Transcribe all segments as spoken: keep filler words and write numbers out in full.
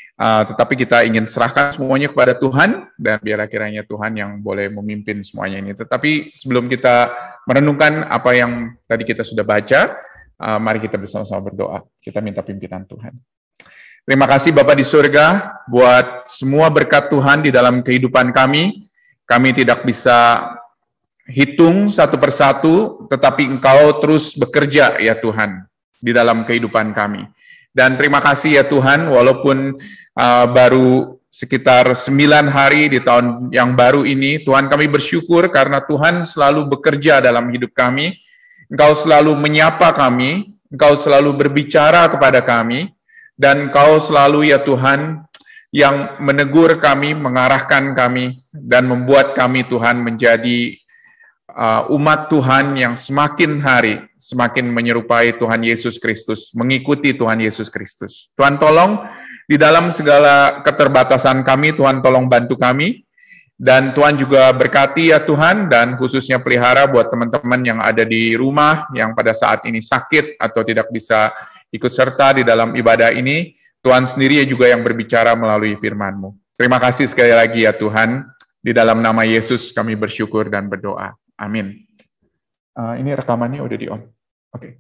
Uh, tetapi kita ingin serahkan semuanya kepada Tuhan, dan biarlah kiranya Tuhan yang boleh memimpin semuanya ini. Tetapi sebelum kita merenungkan apa yang tadi kita sudah baca, uh, mari kita bersama-sama berdoa. Kita minta pimpinan Tuhan. Terima kasih Bapa di surga, buat semua berkat Tuhan di dalam kehidupan kami. Kami tidak bisa hitung satu persatu, tetapi Engkau terus bekerja ya Tuhan, di dalam kehidupan kami. Dan terima kasih ya Tuhan, walaupun uh, baru sekitar sembilan hari di tahun yang baru ini, Tuhan kami bersyukur karena Tuhan selalu bekerja dalam hidup kami. Engkau selalu menyapa kami, Engkau selalu berbicara kepada kami, dan Engkau selalu ya Tuhan yang menegur kami, mengarahkan kami, dan membuat kami Tuhan menjadi uh, umat Tuhan yang semakin hari semakin menyerupai Tuhan Yesus Kristus, mengikuti Tuhan Yesus Kristus. Tuhan tolong di dalam segala keterbatasan kami, Tuhan tolong bantu kami, dan Tuhan juga berkati ya Tuhan, dan khususnya pelihara buat teman-teman yang ada di rumah, yang pada saat ini sakit atau tidak bisa ikut serta di dalam ibadah ini. Tuhan sendiri juga yang berbicara melalui firman-Mu. Terima kasih sekali lagi ya Tuhan, di dalam nama Yesus kami bersyukur dan berdoa. Amin. Uh, ini rekamannya udah di on. Oke. Okay.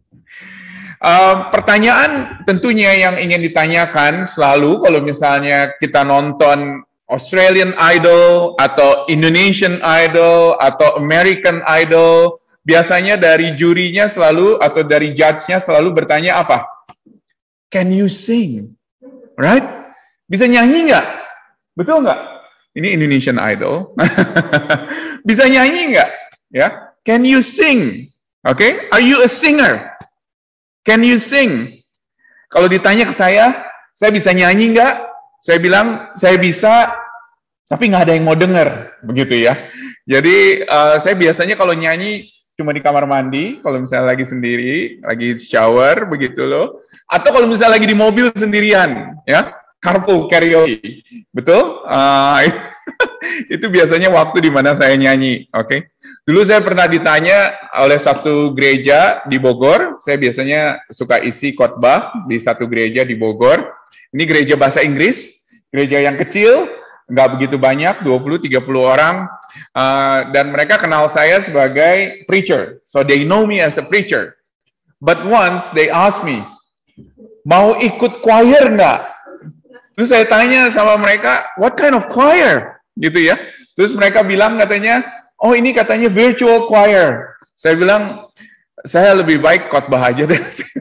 Uh, pertanyaan tentunya yang ingin ditanyakan selalu kalau misalnya kita nonton Australian Idol atau Indonesian Idol atau American Idol, biasanya dari jurinya selalu atau dari judge-nya selalu bertanya apa? Can you sing? Right? Bisa nyanyi nggak? Betul nggak? Ini Indonesian Idol. Bisa nyanyi nggak? Ya, can you sing? Oke, okay? Are you a singer? Can you sing? Kalau ditanya ke saya, saya bisa nyanyi nggak? Saya bilang saya bisa, tapi nggak ada yang mau dengar, begitu ya. Jadi uh, saya biasanya kalau nyanyi cuma di kamar mandi, kalau misalnya lagi sendiri, lagi shower, begitu loh. Atau kalau misalnya lagi di mobil sendirian, ya, carpool karaoke, betul? Uh, itu biasanya waktu di mana saya nyanyi, oke? Okay? Dulu saya pernah ditanya oleh satu gereja di Bogor, saya biasanya suka isi khotbah di satu gereja di Bogor. Ini gereja bahasa Inggris, gereja yang kecil, nggak begitu banyak, dua puluh sampai tiga puluh orang, uh, dan mereka kenal saya sebagai preacher, so they know me as a preacher. But once they asked me, mau ikut choir nggak? Terus saya tanya sama mereka, what kind of choir? Gitu ya. Terus mereka bilang katanya, oh ini katanya virtual choir. Saya bilang, saya lebih baik khotbah aja deh.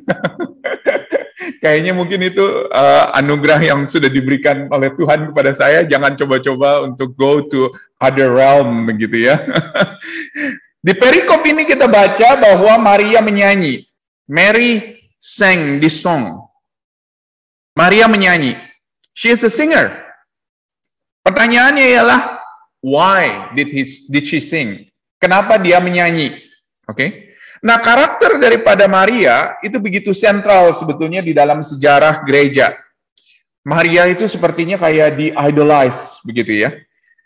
Kayaknya mungkin itu uh, anugerah yang sudah diberikan oleh Tuhan kepada saya. Jangan coba-coba untuk go to other realm, begitu ya. Di perikop ini kita baca bahwa Maria menyanyi. Mary sang this song. Maria menyanyi. She is a singer. Pertanyaannya ialah, why did he, did she sing? Kenapa dia menyanyi? Oke. Okay? Nah, karakter daripada Maria itu begitu sentral sebetulnya di dalam sejarah gereja. Maria itu sepertinya kayak di-idolize, begitu ya.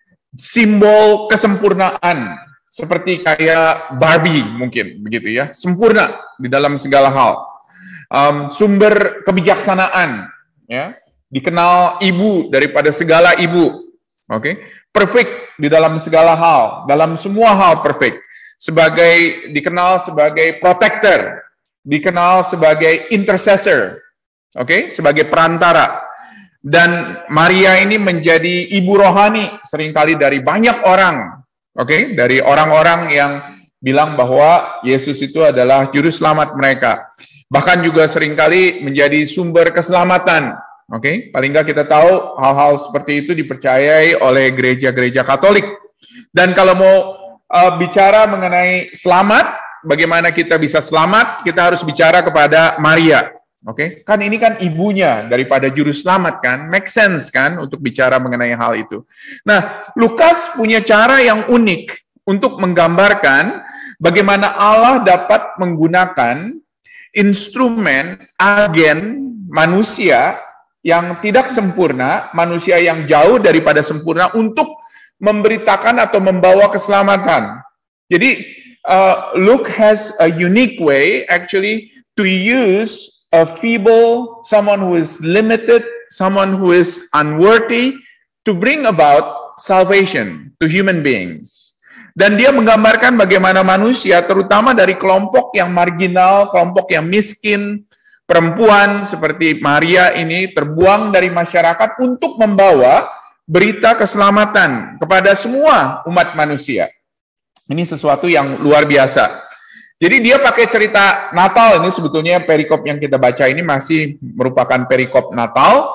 Simbol kesempurnaan, seperti kayak Barbie mungkin, begitu ya. Sempurna di dalam segala hal. Um, sumber kebijaksanaan, ya. Dikenal ibu daripada segala ibu. Oke, okay? Perfect di dalam segala hal, dalam semua hal perfect. Sebagai dikenal sebagai protector, dikenal sebagai intercessor, oke, okay? Sebagai perantara. Dan Maria ini menjadi ibu rohani seringkali dari banyak orang, oke, okay? Dari orang-orang yang bilang bahwa Yesus itu adalah juru selamat mereka. Bahkan juga seringkali menjadi sumber keselamatan. Oke, okay? Paling nggak kita tahu hal-hal seperti itu dipercayai oleh gereja-gereja Katolik. Dan kalau mau uh, bicara mengenai selamat, bagaimana kita bisa selamat, kita harus bicara kepada Maria. Oke, okay? Kan ini kan ibunya daripada juru selamat kan, make sense kan untuk bicara mengenai hal itu. Nah, Lukas punya cara yang unik untuk menggambarkan bagaimana Allah dapat menggunakan instrumen, agen manusia yang tidak sempurna, manusia yang jauh daripada sempurna untuk memberitakan atau membawa keselamatan. Jadi, uh, Luke has a unique way actually to use a feeble, someone who is limited, someone who is unworthy to bring about salvation to human beings. Dan dia menggambarkan bagaimana manusia, terutama dari kelompok yang marginal, kelompok yang miskin, perempuan seperti Maria ini terbuang dari masyarakat untuk membawa berita keselamatan kepada semua umat manusia. Ini sesuatu yang luar biasa. Jadi dia pakai cerita Natal, ini sebetulnya perikop yang kita baca ini masih merupakan perikop Natal,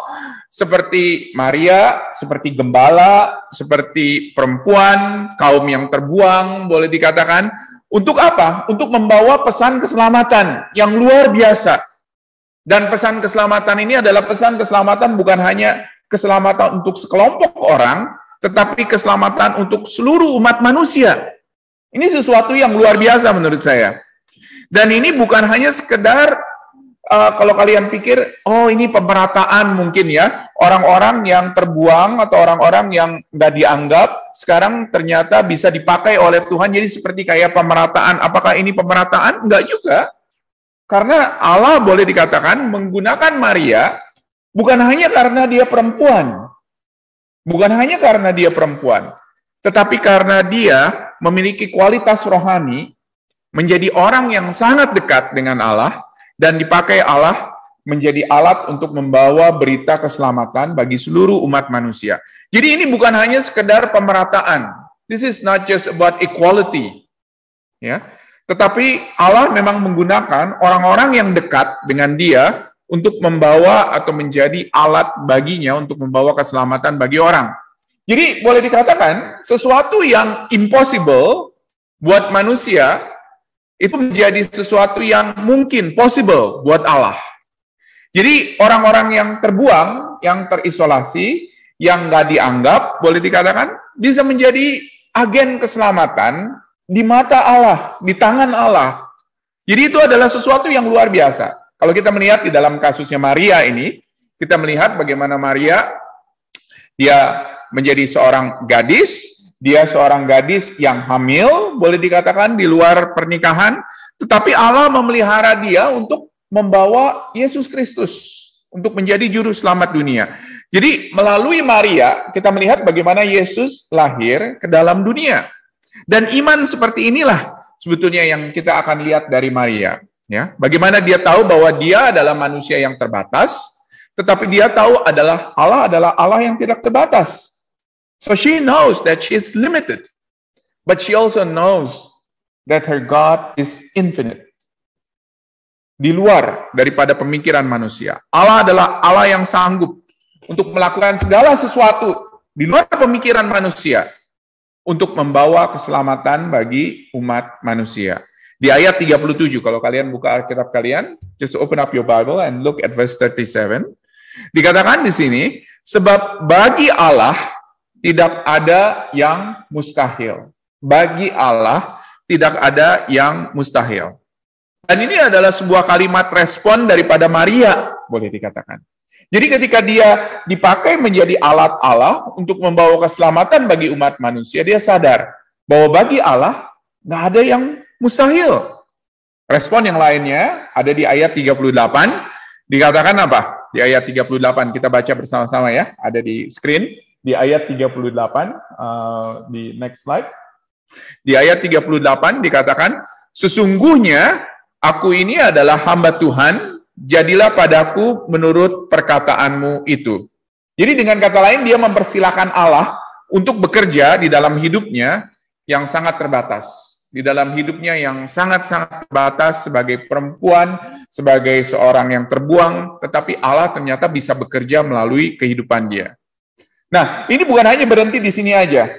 seperti Maria, seperti gembala, seperti perempuan, kaum yang terbuang, boleh dikatakan, untuk apa? Untuk membawa pesan keselamatan yang luar biasa. Dan pesan keselamatan ini adalah pesan keselamatan bukan hanya keselamatan untuk sekelompok orang, tetapi keselamatan untuk seluruh umat manusia. Ini sesuatu yang luar biasa menurut saya. Dan ini bukan hanya sekedar, uh, kalau kalian pikir, oh ini pemerataan mungkin ya, orang-orang yang terbuang atau orang-orang yang nggak dianggap, sekarang ternyata bisa dipakai oleh Tuhan, jadi seperti kayak pemerataan. Apakah ini pemerataan? Enggak juga. Karena Allah boleh dikatakan menggunakan Maria bukan hanya karena dia perempuan, bukan hanya karena dia perempuan, tetapi karena dia memiliki kualitas rohani, menjadi orang yang sangat dekat dengan Allah, dan dipakai Allah menjadi alat untuk membawa berita keselamatan bagi seluruh umat manusia. Jadi ini bukan hanya sekedar pemerataan. This is not just about equality. Ya. Tetapi Allah memang menggunakan orang-orang yang dekat dengan dia untuk membawa atau menjadi alat baginya untuk membawa keselamatan bagi orang. Jadi boleh dikatakan sesuatu yang impossible buat manusia itu menjadi sesuatu yang mungkin possible buat Allah. Jadi orang-orang yang terbuang, yang terisolasi, yang nggak dianggap, boleh dikatakan bisa menjadi agen keselamatan di mata Allah, di tangan Allah. Jadi itu adalah sesuatu yang luar biasa. Kalau kita melihat di dalam kasusnya Maria ini, kita melihat bagaimana Maria, dia menjadi seorang gadis, dia seorang gadis yang hamil, boleh dikatakan di luar pernikahan, tetapi Allah memelihara dia untuk membawa Yesus Kristus, untuk menjadi juru selamat dunia. Jadi melalui Maria, kita melihat bagaimana Yesus lahir ke dalam dunia. Dan iman seperti inilah sebetulnya yang kita akan lihat dari Maria. Ya, bagaimana dia tahu bahwa dia adalah manusia yang terbatas, tetapi dia tahu adalah Allah adalah Allah yang tidak terbatas. So she knows that she is limited, but she also knows that her God is infinite. Di luar daripada pemikiran manusia. Allah adalah Allah yang sanggup untuk melakukan segala sesuatu di luar pemikiran manusia untuk membawa keselamatan bagi umat manusia. Di ayat tiga puluh tujuh, kalau kalian buka Alkitab kalian, just open up your Bible and look at verse thirty-seven. Dikatakan di sini, sebab bagi Allah tidak ada yang mustahil. Bagi Allah tidak ada yang mustahil. Dan ini adalah sebuah kalimat respon daripada Maria, boleh dikatakan. Jadi ketika dia dipakai menjadi alat Allah untuk membawa keselamatan bagi umat manusia, dia sadar bahwa bagi Allah nggak ada yang mustahil. Respon yang lainnya ada di ayat tiga puluh delapan, dikatakan apa? Di ayat tiga puluh delapan, kita baca bersama-sama ya, ada di screen, di ayat tiga puluh delapan, uh, di next slide. Di ayat tiga puluh delapan dikatakan, sesungguhnya aku ini adalah hamba Tuhan, jadilah padaku menurut perkataanmu itu. Jadi dengan kata lain, dia mempersilahkan Allah untuk bekerja di dalam hidupnya yang sangat terbatas. Di dalam hidupnya yang sangat-sangat terbatas sebagai perempuan, sebagai seorang yang terbuang, tetapi Allah ternyata bisa bekerja melalui kehidupan dia. Nah, ini bukan hanya berhenti di sini aja.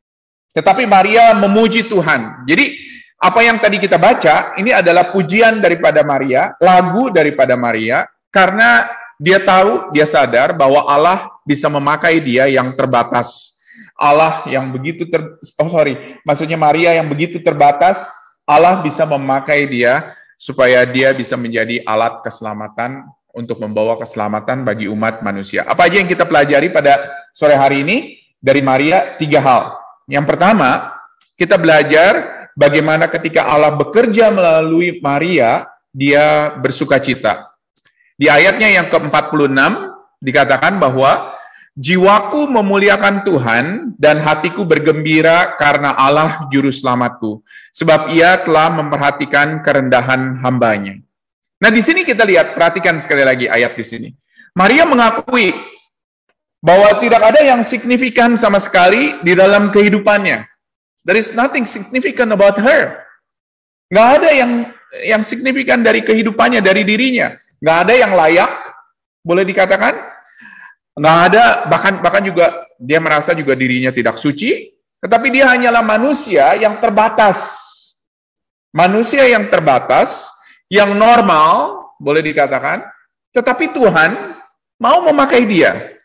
Tetapi Maria memuji Tuhan. Jadi, apa yang tadi kita baca, ini adalah pujian daripada Maria, lagu daripada Maria, karena dia tahu, dia sadar bahwa Allah bisa memakai dia yang terbatas. Allah yang begitu ter, oh sorry, maksudnya Maria yang begitu terbatas, Allah bisa memakai dia supaya dia bisa menjadi alat keselamatan untuk membawa keselamatan bagi umat manusia. Apa aja yang kita pelajari pada sore hari ini dari Maria? Tiga hal. Yang pertama, kita belajar bagaimana ketika Allah bekerja melalui Maria, dia bersuka cita. Di ayatnya yang ke empat puluh enam dikatakan bahwa jiwaku memuliakan Tuhan dan hatiku bergembira karena Allah juru selamatku, sebab ia telah memperhatikan kerendahan hambanya. Nah, di sini kita lihat, perhatikan sekali lagi ayat di sini. Maria mengakui bahwa tidak ada yang signifikan sama sekali di dalam kehidupannya. There is nothing significant about her. Nggak ada yang yang signifikan dari kehidupannya, dari dirinya. Nggak ada yang layak, boleh dikatakan. Nggak ada, bahkan bahkan juga dia merasa juga dirinya tidak suci, tetapi dia hanyalah manusia yang terbatas. Manusia yang terbatas, yang normal, boleh dikatakan, tetapi Tuhan mau memakai dia.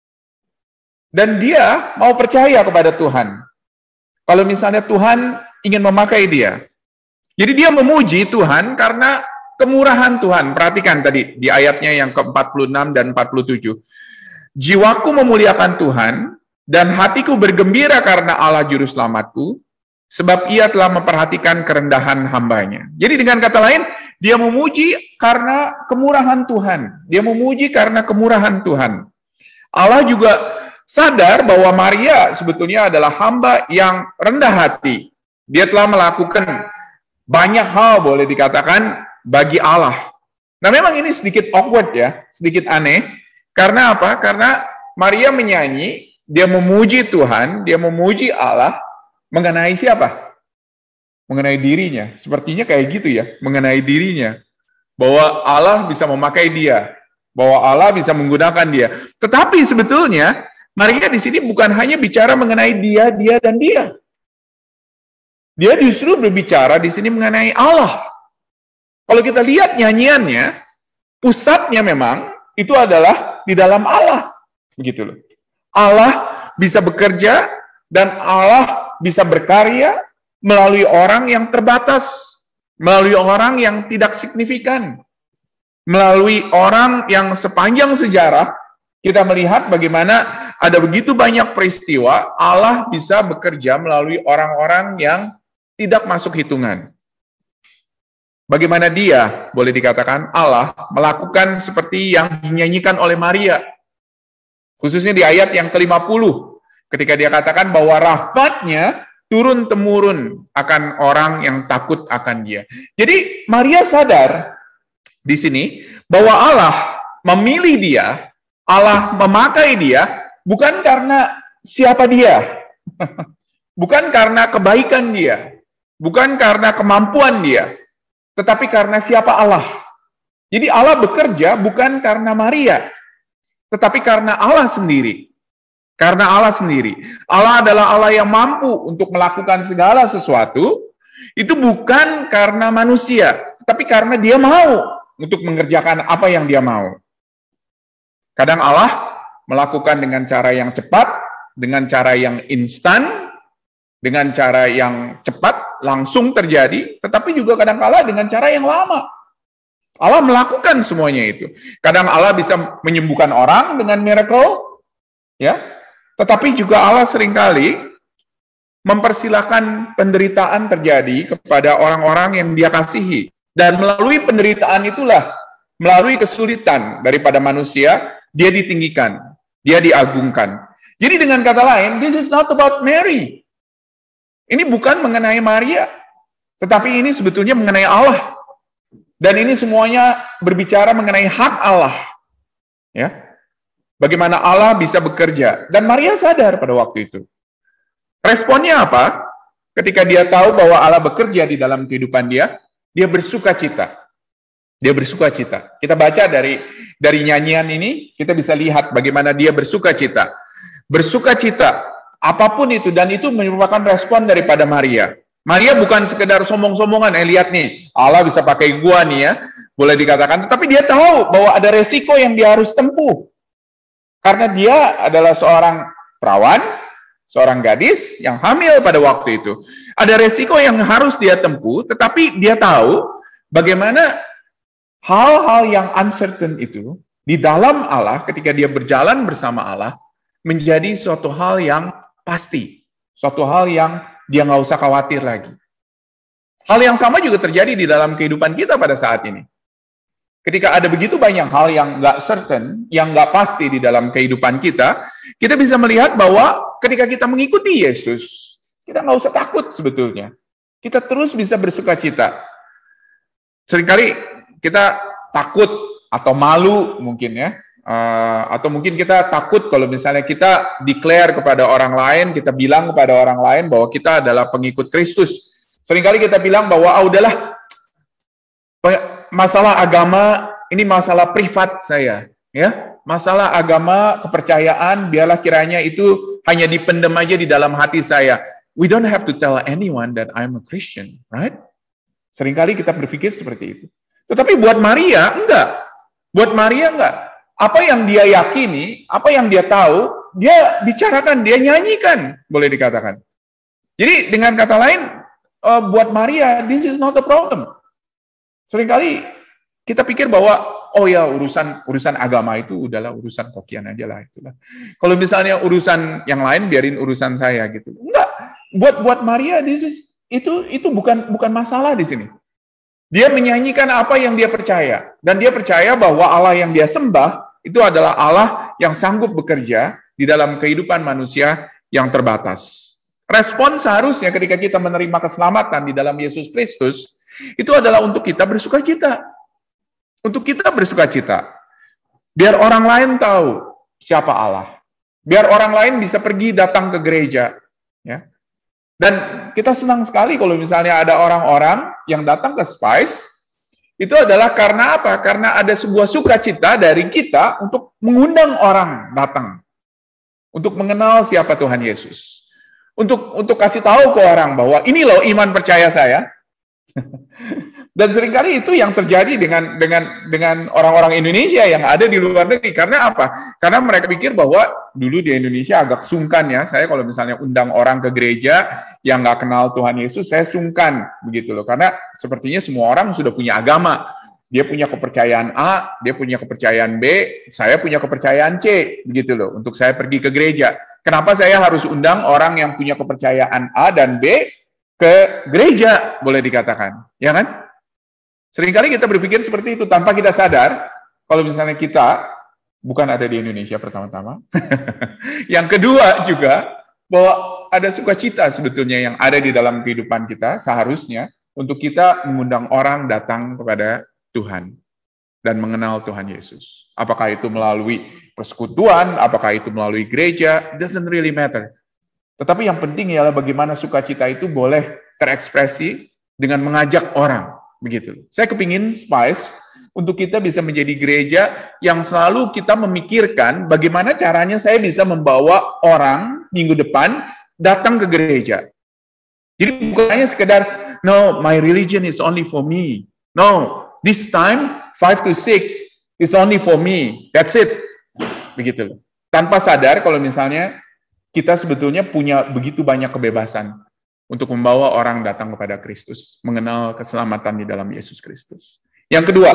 Dan dia mau percaya kepada Tuhan. Kalau misalnya Tuhan ingin memakai dia. Jadi dia memuji Tuhan karena kemurahan Tuhan. Perhatikan tadi di ayatnya yang ke empat puluh enam dan empat puluh tujuh. Jiwaku memuliakan Tuhan, dan hatiku bergembira karena Allah juru selamatku, sebab ia telah memperhatikan kerendahan hambanya. Jadi dengan kata lain, dia memuji karena kemurahan Tuhan. Dia memuji karena kemurahan Tuhan. Allah juga sadar bahwa Maria sebetulnya adalah hamba yang rendah hati. Dia telah melakukan banyak hal, boleh dikatakan, bagi Allah. Nah, memang ini sedikit awkward ya, sedikit aneh. Karena apa? Karena Maria menyanyi, dia memuji Tuhan, dia memuji Allah, mengenai siapa? Mengenai dirinya. Sepertinya kayak gitu ya, mengenai dirinya. Bahwa Allah bisa memakai dia, bahwa Allah bisa menggunakan dia. Tetapi sebetulnya, Maria di sini bukan hanya bicara mengenai dia, dia, dan dia. Dia justru berbicara di sini mengenai Allah. Kalau kita lihat nyanyiannya, pusatnya memang itu adalah di dalam Allah, begitu loh. Allah bisa bekerja dan Allah bisa berkarya melalui orang yang terbatas, melalui orang yang tidak signifikan, melalui orang yang sepanjang sejarah kita melihat bagaimana ada begitu banyak peristiwa Allah bisa bekerja melalui orang-orang yang tidak masuk hitungan. Bagaimana dia, boleh dikatakan, Allah melakukan seperti yang dinyanyikan oleh Maria. Khususnya di ayat yang ke lima puluh, ketika dia katakan bahwa rahmatnya turun-temurun akan orang yang takut akan dia. Jadi Maria sadar di sini bahwa Allah memilih dia, Allah memakai dia, bukan karena siapa dia, bukan karena kebaikan dia, bukan karena kemampuan dia, tetapi karena siapa Allah. Jadi Allah bekerja bukan karena Maria, tetapi karena Allah sendiri. Karena Allah sendiri. Allah adalah Allah yang mampu untuk melakukan segala sesuatu, itu bukan karena manusia, tetapi karena dia mau untuk mengerjakan apa yang dia mau. Kadang Allah melakukan dengan cara yang cepat, dengan cara yang instan, dengan cara yang cepat, langsung terjadi, tetapi juga kadang-kala dengan cara yang lama. Allah melakukan semuanya itu. Kadang Allah bisa menyembuhkan orang dengan miracle, ya, tetapi juga Allah seringkali mempersilahkan penderitaan terjadi kepada orang-orang yang dia kasihi. Dan melalui penderitaan itulah, melalui kesulitan daripada manusia, dia ditinggikan, dia diagungkan. Jadi dengan kata lain, this is not about Mary. Ini bukan mengenai Maria, tetapi ini sebetulnya mengenai Allah. Dan ini semuanya berbicara mengenai hak Allah. Ya. Bagaimana Allah bisa bekerja. Dan Maria sadar pada waktu itu. Responnya apa? Ketika dia tahu bahwa Allah bekerja di dalam kehidupan dia, dia bersuka cita. Dia bersuka cita. Kita baca dari dari nyanyian ini, kita bisa lihat bagaimana dia bersuka cita. Bersuka cita. Apapun itu, dan itu merupakan respon daripada Maria. Maria bukan sekedar sombong-sombongan, eh lihat nih, Allah bisa pakai gua nih ya, boleh dikatakan, tetapi dia tahu bahwa ada resiko yang dia harus tempuh. Karena dia adalah seorang perawan, seorang gadis yang hamil pada waktu itu. Ada resiko yang harus dia tempuh, tetapi dia tahu bagaimana hal-hal yang uncertain itu, di dalam Allah, ketika dia berjalan bersama Allah, menjadi suatu hal yang pasti, suatu hal yang dia nggak usah khawatir lagi. Hal yang sama juga terjadi di dalam kehidupan kita pada saat ini. Ketika ada begitu banyak hal yang nggak certain, yang nggak pasti di dalam kehidupan kita, kita bisa melihat bahwa ketika kita mengikuti Yesus, kita nggak usah takut sebetulnya. Kita terus bisa bersuka cita. Seringkali kita takut atau malu mungkin ya, uh, atau mungkin kita takut kalau misalnya kita declare kepada orang lain, kita bilang kepada orang lain bahwa kita adalah pengikut Kristus. Seringkali kita bilang bahwa ah udahlah, masalah agama ini masalah privat saya, ya. Masalah agama, kepercayaan, biarlah kiranya itu hanya dipendam aja di dalam hati saya. We don't have to tell anyone that I'm a Christian, right? Seringkali kita berpikir seperti itu. Tetapi buat Maria, enggak. Buat Maria, enggak. Apa yang dia yakini, apa yang dia tahu, dia bicarakan, dia nyanyikan, boleh dikatakan. Jadi dengan kata lain, uh, buat Maria, this is not a problem. Seringkali kita pikir bahwa, oh ya urusan urusan agama itu udahlah urusan kokian aja lah. Itulah. Kalau misalnya urusan yang lain, biarin urusan saya gitu. Enggak. Buat buat Maria, this is, itu itu bukan bukan masalah di sini. Dia menyanyikan apa yang dia percaya, dan dia percaya bahwa Allah yang dia sembah itu adalah Allah yang sanggup bekerja di dalam kehidupan manusia yang terbatas. Respon seharusnya ketika kita menerima keselamatan di dalam Yesus Kristus itu adalah untuk kita bersuka cita. Untuk kita bersuka cita. Biar orang lain tahu siapa Allah. Biar orang lain bisa pergi datang ke gereja, ya. Dan kita senang sekali kalau misalnya ada orang-orang yang datang ke Spice, itu adalah karena apa? Karena ada sebuah sukacita dari kita untuk mengundang orang datang. Untuk mengenal siapa Tuhan Yesus. Untuk untuk kasih tahu ke orang bahwa ini loh iman percaya saya. Dan seringkali itu yang terjadi dengan dengan dengan orang-orang Indonesia yang ada di luar negeri. Karena apa? Karena mereka pikir bahwa dulu di Indonesia agak sungkan ya. Saya kalau misalnya undang orang ke gereja yang nggak kenal Tuhan Yesus, saya sungkan begitu loh. Karena sepertinya semua orang sudah punya agama. Dia punya kepercayaan A, dia punya kepercayaan B, saya punya kepercayaan C, begitu loh. Untuk saya pergi ke gereja. Kenapa saya harus undang orang yang punya kepercayaan A dan B ke gereja, boleh dikatakan, ya kan? Seringkali kita berpikir seperti itu tanpa kita sadar, kalau misalnya kita bukan ada di Indonesia pertama-tama. Yang kedua juga, bahwa ada sukacita sebetulnya yang ada di dalam kehidupan kita, seharusnya untuk kita mengundang orang datang kepada Tuhan dan mengenal Tuhan Yesus. Apakah itu melalui persekutuan, apakah itu melalui gereja, doesn't really matter. Tetapi yang penting ialah bagaimana sukacita itu boleh terekspresi dengan mengajak orang. Begitu. Saya kepingin Spice untuk kita bisa menjadi gereja yang selalu kita memikirkan bagaimana caranya saya bisa membawa orang minggu depan datang ke gereja. Jadi bukan hanya sekedar, no, my religion is only for me. No, this time, five to six is only for me. That's it. Begitu. Tanpa sadar kalau misalnya kita sebetulnya punya begitu banyak kebebasan untuk membawa orang datang kepada Kristus, mengenal keselamatan di dalam Yesus Kristus. Yang kedua,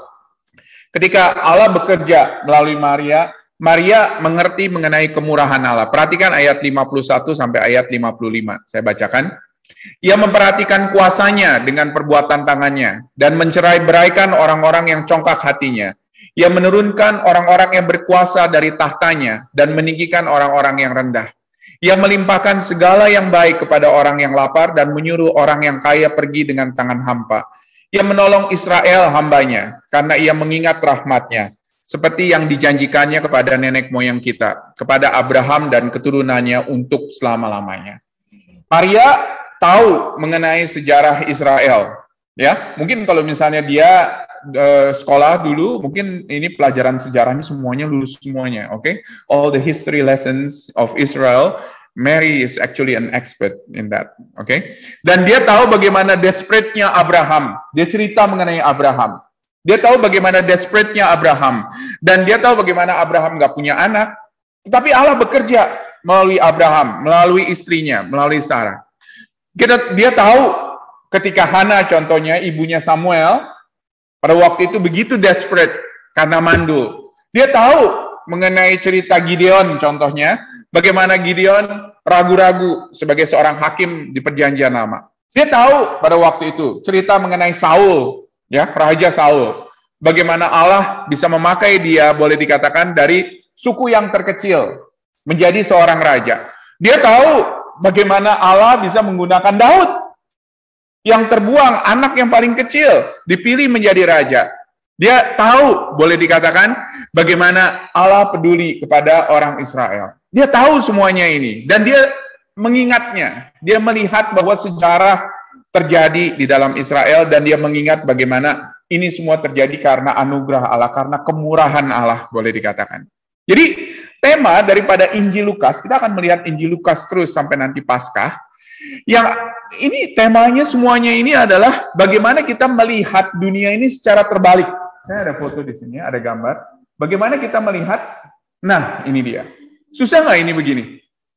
ketika Allah bekerja melalui Maria, Maria mengerti mengenai kemurahan Allah. Perhatikan ayat lima puluh satu sampai ayat lima puluh lima. Saya bacakan. Ia memperhatikan kuasanya dengan perbuatan tangannya dan mencerai-beraikan orang-orang yang congkak hatinya. Ia menurunkan orang-orang yang berkuasa dari tahtanya dan meninggikan orang-orang yang rendah. Ia melimpahkan segala yang baik kepada orang yang lapar dan menyuruh orang yang kaya pergi dengan tangan hampa. Ia menolong Israel hambanya karena ia mengingat rahmatnya, seperti yang dijanjikannya kepada nenek moyang kita, kepada Abraham dan keturunannya untuk selama-lamanya. Maria tahu mengenai sejarah Israel. Ya, mungkin kalau misalnya dia uh, sekolah dulu, mungkin ini pelajaran sejarahnya semuanya lulus semuanya, oke? Okay? All the history lessons of Israel, Mary is actually an expert in that, oke? Okay? Dan dia tahu bagaimana desperate-nya Abraham. Dia cerita mengenai Abraham. Dia tahu bagaimana desperate-nya Abraham. Dan dia tahu bagaimana Abraham nggak punya anak. Tetapi Allah bekerja melalui Abraham, melalui istrinya, melalui Sarah. Kita, dia tahu ketika Hana contohnya, ibunya Samuel, pada waktu itu begitu desperate karena mandul. Dia tahu mengenai cerita Gideon contohnya, bagaimana Gideon ragu-ragu sebagai seorang hakim di perjanjian lama. Dia tahu pada waktu itu cerita mengenai Saul, ya, Raja Saul. bagaimana Allah bisa memakai dia, boleh dikatakan dari suku yang terkecil menjadi seorang raja. Dia tahu bagaimana Allah bisa menggunakan Daud yang terbuang, anak yang paling kecil, dipilih menjadi raja. Dia tahu, boleh dikatakan, bagaimana Allah peduli kepada orang Israel. Dia tahu semuanya ini, dan dia mengingatnya. Dia melihat bahwa sejarah terjadi di dalam Israel, dan dia mengingat bagaimana ini semua terjadi karena anugerah Allah, karena kemurahan Allah, boleh dikatakan. Jadi, tema daripada Injil Lukas, kita akan melihat Injil Lukas terus sampai nanti Paskah. Yang ini temanya semuanya ini adalah bagaimana kita melihat dunia ini secara terbalik. Saya ada foto di sini, ada gambar. Bagaimana kita melihat, nah ini dia. Susah nggak ini begini?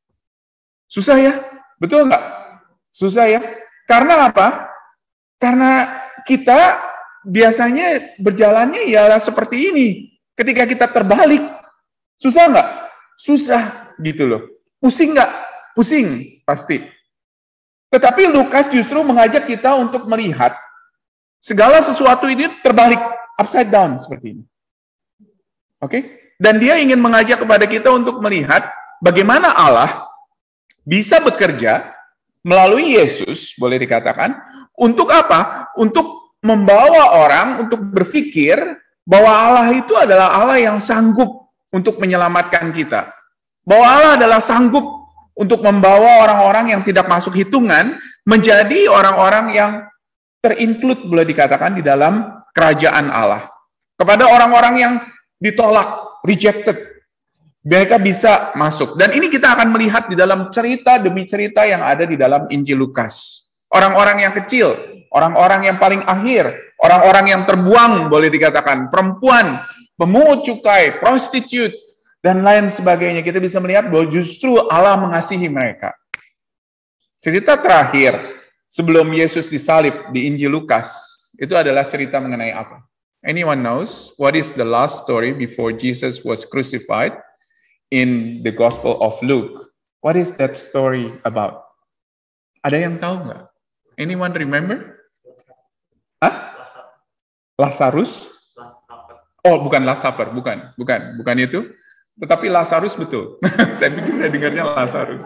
Susah ya? Betul nggak? Susah ya? Karena apa? Karena kita biasanya berjalannya ya seperti ini. Ketika kita terbalik, susah nggak? Susah gitu loh. Pusing nggak? Pusing, pasti. Tetapi Lukas justru mengajak kita untuk melihat segala sesuatu ini terbalik, upside down seperti ini. Oke? Okay? Dan dia ingin mengajak kepada kita untuk melihat bagaimana Allah bisa bekerja melalui Yesus, boleh dikatakan, untuk apa? Untuk membawa orang untuk berpikir bahwa Allah itu adalah Allah yang sanggup untuk menyelamatkan kita. Bahwa Allah adalah sanggup untuk membawa orang-orang yang tidak masuk hitungan menjadi orang-orang yang terinclude, boleh dikatakan, di dalam kerajaan Allah. Kepada orang-orang yang ditolak, rejected, mereka bisa masuk. Dan ini kita akan melihat di dalam cerita demi cerita yang ada di dalam Injil Lukas. Orang-orang yang kecil, orang-orang yang paling akhir, orang-orang yang terbuang, boleh dikatakan, perempuan, pemungut cukai, prostitut, dan lain sebagainya. Kita bisa melihat bahwa justru Allah mengasihi mereka. Cerita terakhir sebelum Yesus disalib di Injil Lukas, itu adalah cerita mengenai apa? Anyone knows what is the last story before Jesus was crucified in the Gospel of Luke? What is that story about? Ada yang tahu nggak? Anyone remember? Hah? Lazarus? Oh, bukan Last Supper, bukan, bukan, bukan itu. Tetapi Lazarus betul. Saya pikir saya dengarnya Lazarus.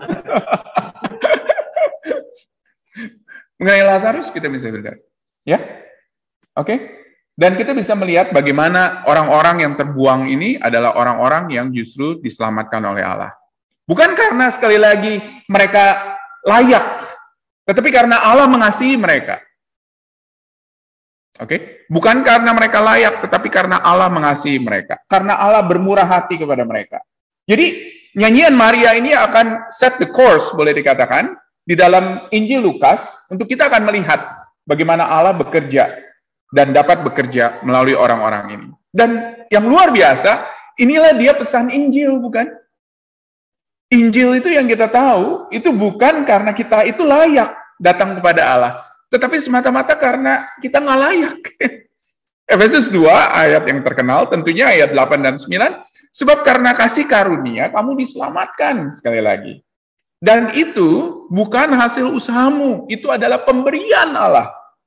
Mengenai Lazarus kita bisa lihat. Ya? Oke? Okay? Dan kita bisa melihat bagaimana orang-orang yang terbuang ini adalah orang-orang yang justru diselamatkan oleh Allah. Bukan karena sekali lagi mereka layak, tetapi karena Allah mengasihi mereka. Oke, okay? Bukan karena mereka layak, tetapi karena Allah mengasihi mereka. Karena Allah bermurah hati kepada mereka. Jadi, nyanyian Maria ini akan set the course, boleh dikatakan, di dalam Injil Lukas, untuk kita akan melihat bagaimana Allah bekerja dan dapat bekerja melalui orang-orang ini. Dan yang luar biasa, inilah dia pesan Injil, bukan? Injil itu yang kita tahu, itu bukan karena kita itu layak datang kepada Allah, tetapi semata-mata karena kita nggak layak. Efesus dua, ayat yang terkenal, tentunya ayat delapan dan sembilan, sebab karena kasih karunia, kamu diselamatkan, sekali lagi. Dan itu bukan hasil usahamu, itu adalah pemberian Allah.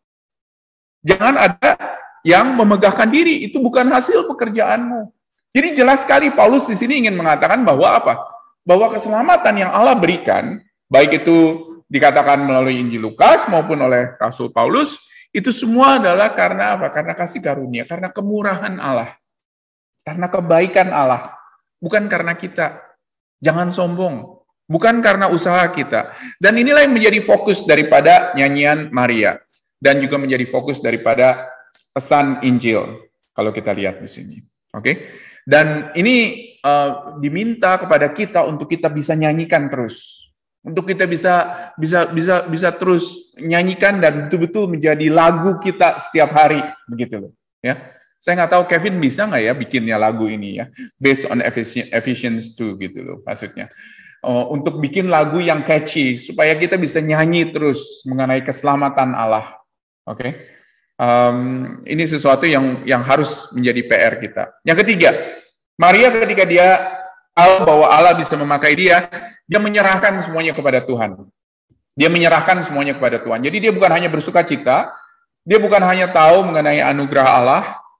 Jangan ada yang memegahkan diri, itu bukan hasil pekerjaanmu. Jadi jelas sekali Paulus di sini ingin mengatakan bahwa apa? Bahwa keselamatan yang Allah berikan, baik itu dikatakan melalui Injil Lukas maupun oleh Rasul Paulus, itu semua adalah karena apa? Karena kasih karunia, karena kemurahan Allah, karena kebaikan Allah, bukan karena kita. Jangan sombong, bukan karena usaha kita. Dan inilah yang menjadi fokus daripada nyanyian Maria, dan juga menjadi fokus daripada pesan Injil, kalau kita lihat di sini. Oke? Okay? Dan ini uh, diminta kepada kita untuk kita bisa nyanyikan terus. Untuk kita bisa bisa bisa bisa terus nyanyikan dan betul-betul menjadi lagu kita setiap hari, begitu loh. Ya, saya nggak tahu Kevin bisa nggak ya bikinnya lagu ini ya, based on Ephesians two gitu loh, maksudnya. Uh, untuk bikin lagu yang catchy supaya kita bisa nyanyi terus mengenai keselamatan Allah. Oke, okay? um, ini sesuatu yang yang harus menjadi P R kita. Yang ketiga, Maria ketika dia tahu bahwa Allah bisa memakai dia, dia menyerahkan semuanya kepada Tuhan. Dia menyerahkan semuanya kepada Tuhan. Jadi dia bukan hanya bersuka cita, dia bukan hanya tahu mengenai anugerah Allah,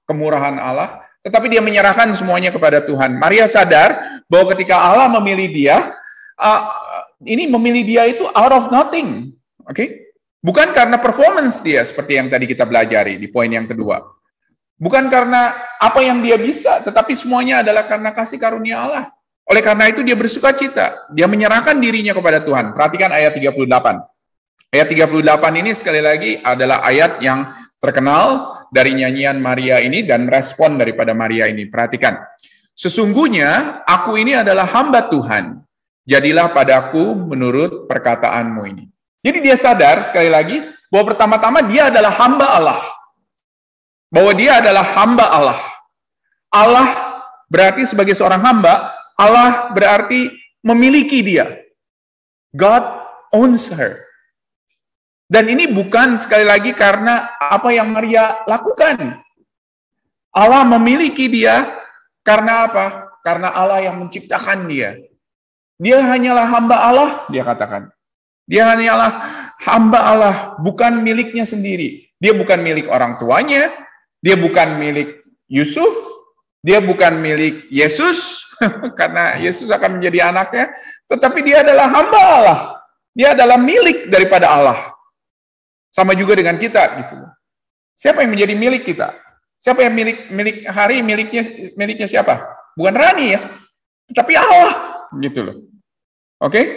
kemurahan Allah, tetapi dia menyerahkan semuanya kepada Tuhan. Maria sadar bahwa ketika Allah memilih dia, uh, ini memilih dia itu out of nothing. Oke? Okay? Bukan karena performance dia, seperti yang tadi kita pelajari di poin yang kedua. Bukan karena apa yang dia bisa, tetapi semuanya adalah karena kasih karunia Allah. Oleh karena itu dia bersuka cita. Dia menyerahkan dirinya kepada Tuhan. Perhatikan ayat tiga puluh delapan. Ayat tiga puluh delapan ini sekali lagi adalah ayat yang terkenal dari nyanyian Maria ini dan respon daripada Maria ini. Perhatikan. Sesungguhnya aku ini adalah hamba Tuhan. Jadilah padaku menurut perkataanmu ini. Jadi dia sadar sekali lagi bahwa pertama-tama dia adalah hamba Allah. Bahwa dia adalah hamba Allah. Allah berarti sebagai seorang hamba, Allah berarti memiliki dia. God owns her. Dan ini bukan sekali lagi karena apa yang Maria lakukan. Allah memiliki dia karena apa? Karena Allah yang menciptakan dia. Dia hanyalah hamba Allah, dia katakan. Dia hanyalah hamba Allah, bukan miliknya sendiri. Dia bukan milik orang tuanya, dia bukan milik Yusuf, dia bukan milik Yesus, karena Yesus akan menjadi anaknya, tetapi dia adalah hamba Allah. Dia adalah milik daripada Allah. Sama juga dengan kita, gitu. Siapa yang menjadi milik kita? Siapa yang milik milik hari miliknya miliknya siapa? Bukan Rani ya, tetapi Allah, gitu loh. Oke? Okay?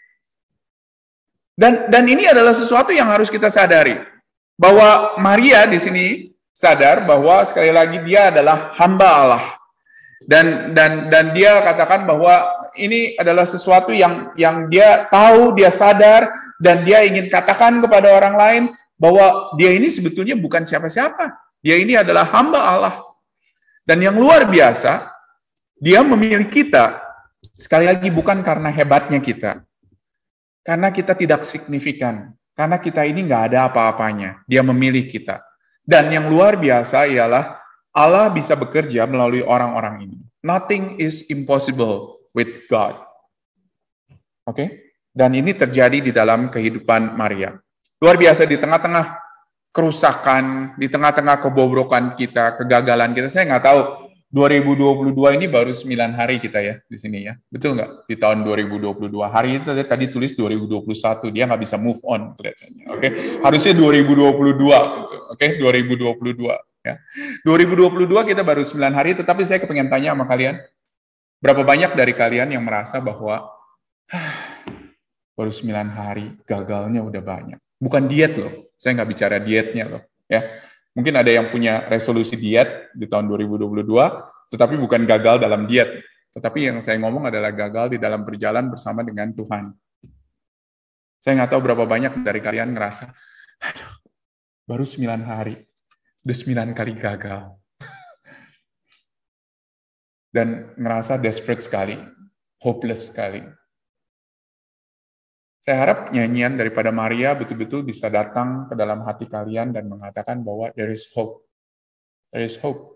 Dan dan ini adalah sesuatu yang harus kita sadari. Bahwa Maria di sini sadar bahwa sekali lagi dia adalah hamba Allah. Dan dan dan dia katakan bahwa ini adalah sesuatu yang yang dia tahu, dia sadar dan dia ingin katakan kepada orang lain bahwa dia ini sebetulnya bukan siapa-siapa. Dia ini adalah hamba Allah. Dan yang luar biasa, dia memilih kita sekali lagi bukan karena hebatnya kita. Karena kita tidak signifikan. Karena kita ini nggak ada apa-apanya. Dia memilih kita. Dan yang luar biasa ialah Allah bisa bekerja melalui orang-orang ini. Nothing is impossible with God. Oke? Okay? Dan ini terjadi di dalam kehidupan Maria. Luar biasa di tengah-tengah kerusakan, di tengah-tengah kebobrokan kita, kegagalan kita. Saya nggak tahu, dua ribu dua puluh dua ini baru sembilan hari kita ya di sini ya. Betul nggak? Di tahun dua ribu dua puluh dua. Hari itu tadi tulis dua ribu dua puluh satu. Dia nggak bisa move on kelihatannya. Oke? Okay? Harusnya dua ribu dua puluh dua. Gitu. Oke? Okay? dua ribu dua puluh dua. Ya. dua ribu dua puluh dua kita baru sembilan hari, tetapi saya kepengen tanya sama kalian, berapa banyak dari kalian yang merasa bahwa baru sembilan hari, gagalnya udah banyak. Bukan diet loh, saya nggak bicara dietnya loh. Ya, mungkin ada yang punya resolusi diet di tahun dua ribu dua puluh dua, tetapi bukan gagal dalam diet. Tetapi yang saya ngomong adalah gagal di dalam berjalan bersama dengan Tuhan. Saya nggak tahu berapa banyak dari kalian ngerasa, aduh, baru sembilan hari, udah sembilan kali gagal. Dan ngerasa desperate sekali, hopeless sekali. Saya harap nyanyian daripada Maria betul-betul bisa datang ke dalam hati kalian dan mengatakan bahwa there is hope. There is hope.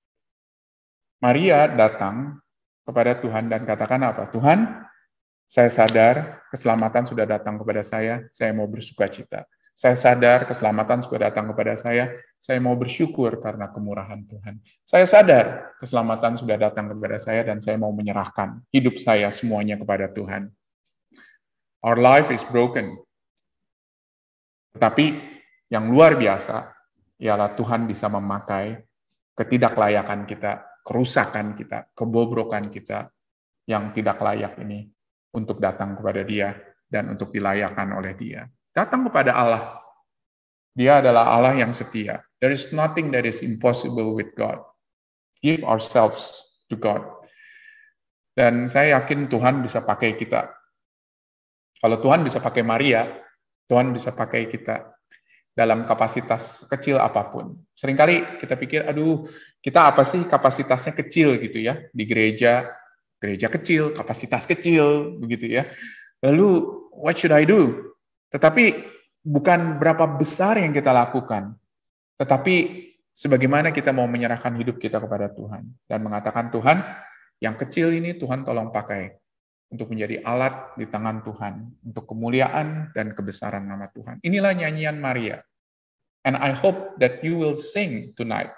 Maria datang kepada Tuhan dan katakan apa? Tuhan, saya sadar keselamatan sudah datang kepada saya, saya mau bersuka cita. Saya sadar keselamatan sudah datang kepada saya, saya mau bersyukur karena kemurahan Tuhan. Saya sadar keselamatan sudah datang kepada saya dan saya mau menyerahkan hidup saya semuanya kepada Tuhan. Our life is broken. Tetapi yang luar biasa ialah Tuhan bisa memakai ketidaklayakan kita, kerusakan kita, kebobrokan kita yang tidak layak ini untuk datang kepada Dia dan untuk dilayakkan oleh Dia. Datang kepada Allah. Dia adalah Allah yang setia. There is nothing that is impossible with God. Give ourselves to God. Dan saya yakin Tuhan bisa pakai kita. Kalau Tuhan bisa pakai Maria, Tuhan bisa pakai kita dalam kapasitas kecil apapun. Seringkali kita pikir, aduh, kita apa sih kapasitasnya kecil gitu ya, di gereja, gereja kecil, kapasitas kecil, begitu ya. Lalu, what should I do? Tetapi bukan berapa besar yang kita lakukan, tetapi sebagaimana kita mau menyerahkan hidup kita kepada Tuhan, dan mengatakan, Tuhan, yang kecil ini Tuhan tolong pakai, untuk menjadi alat di tangan Tuhan, untuk kemuliaan dan kebesaran nama Tuhan. Inilah nyanyian Maria. And I hope that you will sing tonight.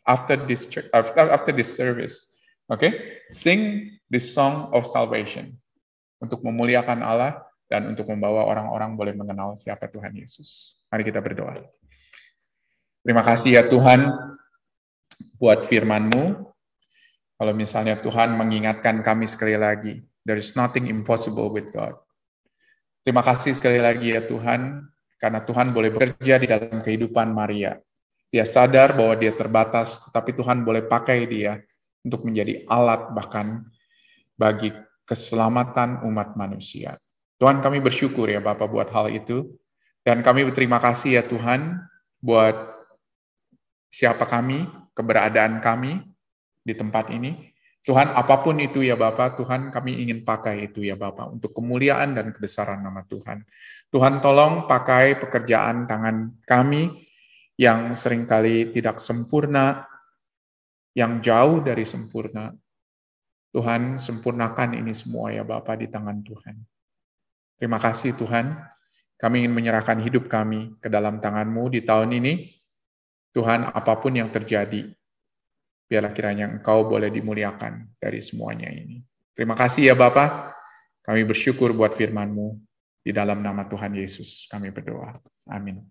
after this after after this service. Oke, okay? Sing this song of salvation untuk memuliakan Allah dan untuk membawa orang-orang boleh mengenal siapa Tuhan Yesus. Mari kita berdoa. Terima kasih ya Tuhan buat firman-Mu. Kalau misalnya Tuhan mengingatkan kami sekali lagi, there is nothing impossible with God. Terima kasih sekali lagi ya Tuhan, karena Tuhan boleh bekerja di dalam kehidupan Maria. Dia sadar bahwa dia terbatas, tetapi Tuhan boleh pakai dia untuk menjadi alat bahkan bagi keselamatan umat manusia. Tuhan, kami bersyukur ya Bapak buat hal itu, dan kami berterima kasih ya Tuhan buat siapa kami, keberadaan kami di tempat ini. Tuhan, apapun itu ya Bapak, Tuhan kami ingin pakai itu ya Bapak, untuk kemuliaan dan kebesaran nama Tuhan. Tuhan tolong pakai pekerjaan tangan kami yang seringkali tidak sempurna, yang jauh dari sempurna. Tuhan, sempurnakan ini semua ya Bapak di tangan Tuhan. Terima kasih Tuhan, kami ingin menyerahkan hidup kami ke dalam tangan-Mu di tahun ini. Tuhan, apapun yang terjadi, biarlah kiranya Engkau boleh dimuliakan dari semuanya ini. Terima kasih ya Bapak, kami bersyukur buat firman-Mu. Di dalam nama Tuhan Yesus kami berdoa. Amin.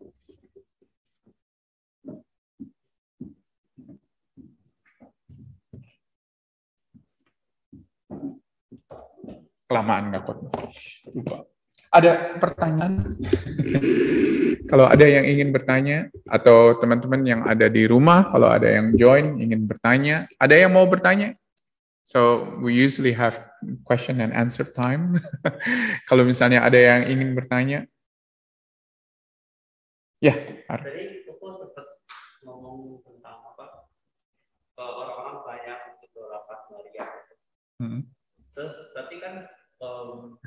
Kelamaan nggak kok. Lupa. Ada pertanyaan? Kalau ada yang ingin bertanya, atau teman-teman yang ada di rumah, kalau ada yang join, ingin bertanya, ada yang mau bertanya? So, we usually have question and answer time. Kalau misalnya ada yang ingin bertanya. Ya, Tadi aku sempat ngomong tentang apa, orang-orang banyak ke rapat Maria. Hmm. Terus, tapi kan um,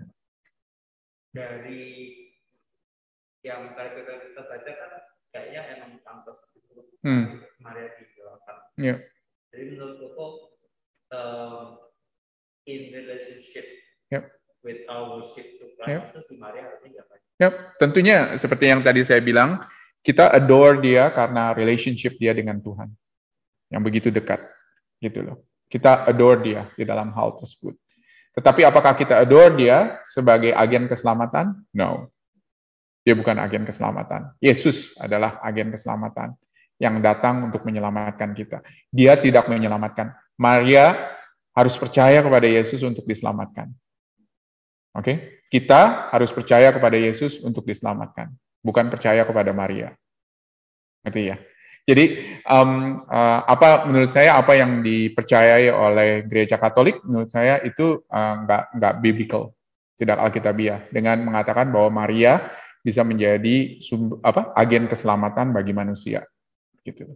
dari yang kali kita baca kan kayaknya emang pantas itu hmm. Maria digelarkan. Yeah. Jadi menurut aku um, in relationship yep. with our worship to Christ yep. itu si Maria harusnya nggak banyak. Yep. Tentunya seperti yang tadi saya bilang, kita adore dia karena relationship dia dengan Tuhan yang begitu dekat, gitu loh. Kita adore dia di dalam hal tersebut. Tetapi apakah kita adore dia sebagai agen keselamatan? No. Dia bukan agen keselamatan. Yesus adalah agen keselamatan yang datang untuk menyelamatkan kita. Dia tidak menyelamatkan. Maria harus percaya kepada Yesus untuk diselamatkan. Oke? Okay? Kita harus percaya kepada Yesus untuk diselamatkan. Bukan percaya kepada Maria. Ngerti ya? Jadi, um, uh, apa menurut saya apa yang dipercayai oleh Gereja Katolik, menurut saya itu uh, nggak nggak biblical, tidak alkitabiah, dengan mengatakan bahwa Maria bisa menjadi sumber, apa agen keselamatan bagi manusia, gitu.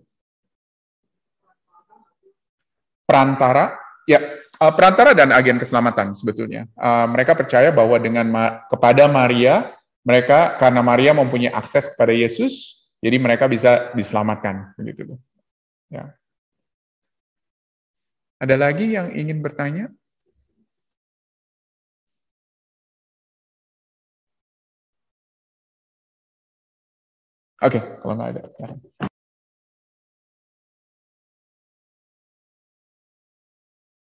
Perantara, ya uh, perantara dan agen keselamatan sebetulnya. Uh, mereka percaya bahwa dengan ma- kepada Maria, mereka karena Maria mempunyai akses kepada Yesus. Jadi mereka bisa diselamatkan, begitu. Ya. Ada lagi yang ingin bertanya? Oke, okay, kalau nggak ada.